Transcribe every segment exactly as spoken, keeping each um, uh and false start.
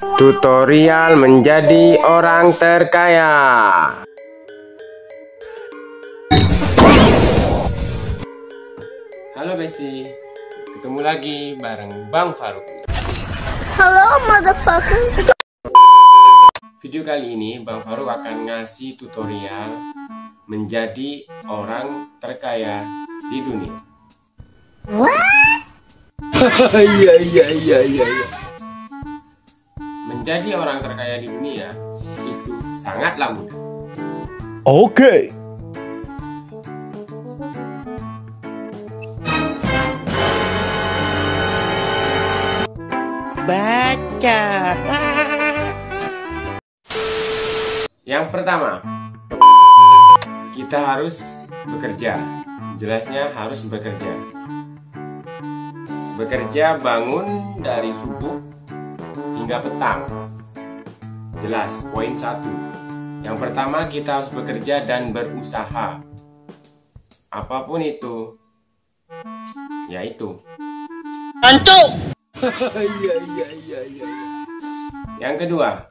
Tutorial menjadi orang terkaya. Halo Besti, ketemu lagi bareng Bang Faruk. Halo motherfucker. Video kali ini Bang Faruk akan ngasih tutorial menjadi orang terkaya di dunia. What? Iya iya iya iya. Menjadi orang terkaya di dunia itu sangatlah mudah. Oke. Okay. Baca. Yang pertama, kita harus bekerja. Jelasnya harus bekerja. Bekerja bangun dari subuh hingga petang. Jelas, poin satu. Yang pertama, kita harus bekerja dan berusaha. Apapun itu, yaitu. Antuk. Iya iya iya iya. Yang kedua,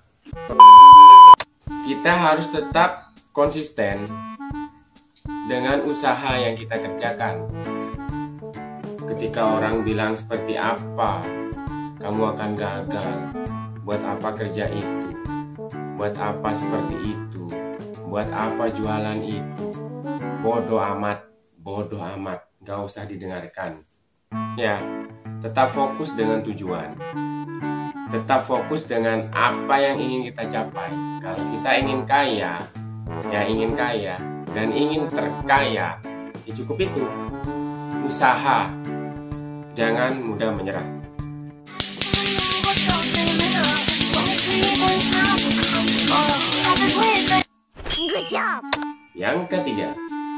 kita harus tetap konsisten dengan usaha yang kita kerjakan. Ketika orang bilang seperti apa, kamu akan gagal. Buat apa kerja itu? Buat apa seperti itu? Buat apa jualan itu? Bodoh amat, bodoh amat, gak usah didengarkan. Ya, tetap fokus dengan tujuan. Tetap fokus dengan apa yang ingin kita capai. Kalau kita ingin kaya, ya ingin kaya dan ingin terkaya, ya cukup itu. Usaha, jangan mudah menyerah. Good job. Yang ketiga,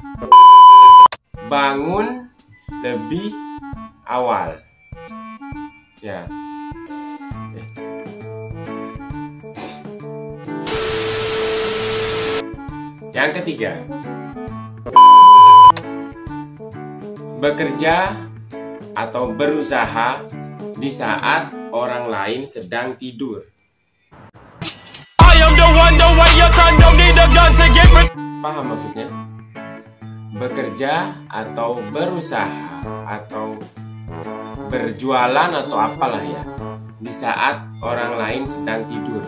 bangun lebih awal. Ya. Yang ketiga, bekerja atau berusaha di saat orang lain sedang tidur. Paham maksudnya? Bekerja atau berusaha atau berjualan atau apalah ya, di saat orang lain sedang tidur.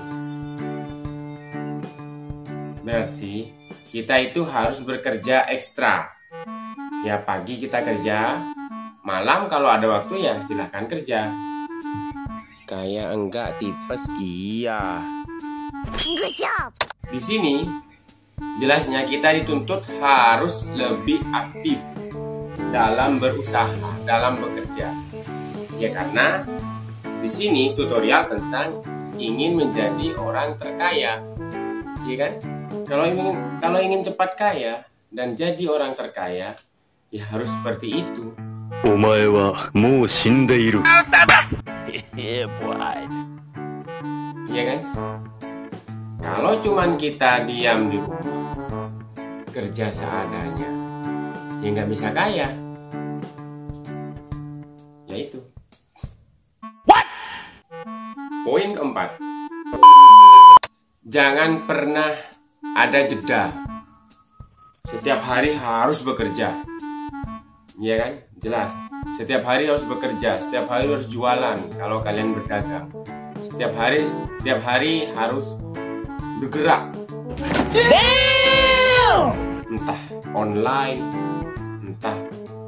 Berarti kita itu harus bekerja ekstra. Ya pagi kita kerja, malam kalau ada waktu ya silahkan kerja. Kayak enggak tipes iya. Good job. Di sini jelasnya kita dituntut harus lebih aktif dalam berusaha, dalam bekerja. Ya karena di sini tutorial tentang ingin menjadi orang terkaya. Iya kan? Kalau ingin kalau ingin cepat kaya dan jadi orang terkaya, ya harus seperti itu. Omae wa mou shindeiru. Yeah, boy. Iya kan? Kalau cuman kita diam di rumah, kerja seadanya, ya nggak bisa kaya. Ya itu. What? Poin keempat. Jangan pernah ada jeda. Setiap hari harus bekerja. Iya kan? Jelas. Setiap hari harus bekerja, setiap hari harus jualan kalau kalian berdagang. Setiap hari setiap hari harus bergerak. Damn! Entah online, entah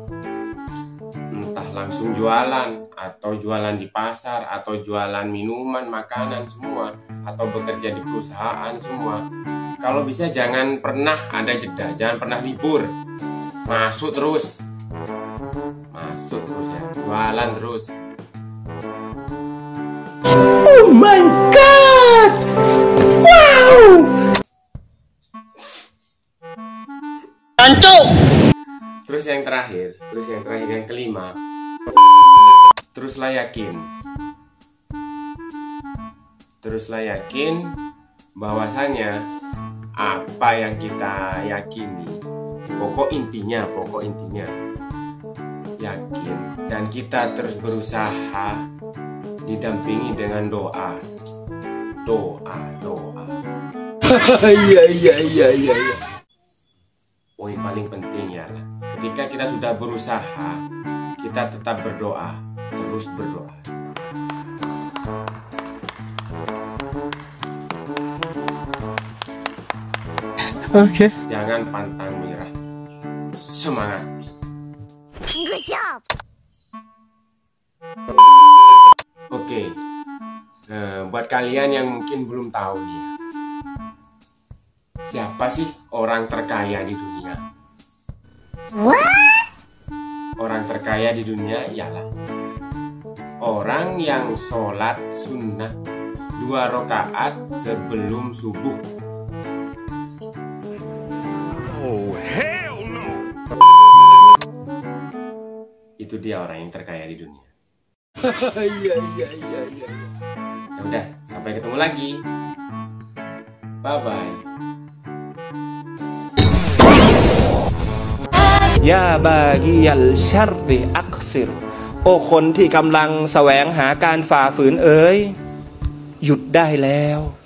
entah langsung jualan atau jualan di pasar atau jualan minuman, makanan semua, atau bekerja di perusahaan semua. Kalau bisa jangan pernah ada jeda, jangan pernah libur. Masuk terus. Masuk terus ya, jualan terus. Oh my god. Wow. Antuk. Terus yang terakhir, terus yang terakhir yang kelima. Teruslah yakin. Teruslah yakin bahwasanya apa yang kita yakini, pokok intinya, pokok intinya yakin, dan kita terus berusaha didampingi dengan doa. doa, doa. Iya, iya, iya, iya, iya. Poin paling penting ya, ketika kita sudah berusaha, kita tetap berdoa, terus berdoa. Oke. Okay. Jangan pantang menyerah. Semangat. Good job. Oke, nah, buat kalian yang mungkin belum tahu nih ya, siapa sih orang terkaya di dunia? What? Orang terkaya di dunia ialah orang yang sholat sunnah dua rakaat sebelum subuh. Oh, hell no. Itu dia orang yang terkaya di dunia. Iya, iya, iya, iya. Ya udah, sampai ketemu lagi. Bye bye. ยาบากียัลชัรริอักซิรโอ้คนที่กำลังแสวงหาการฝ่าฝืนเอ๋ยหยุดได้แล้ว